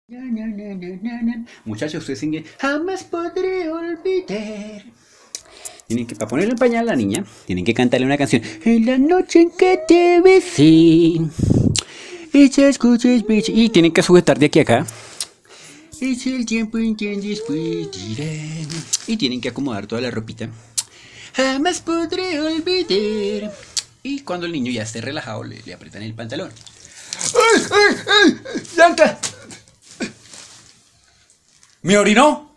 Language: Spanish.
Muchachos, ustedes siguen. Jamás podré olvidar. Tienen que, para ponerle en pañal a la niña, tienen que cantarle una canción. En la noche en que te besé. Y te escuches, bitch. Y tienen que sujetar de aquí a acá. Es el tiempo en que después dirán. Y tienen que acomodar toda la ropita. Jamás podré olvidar. Y cuando el niño ya esté relajado, le aprietan el pantalón. ¡Ay, ay, ay! ¡Blanca! ¿Me orinó?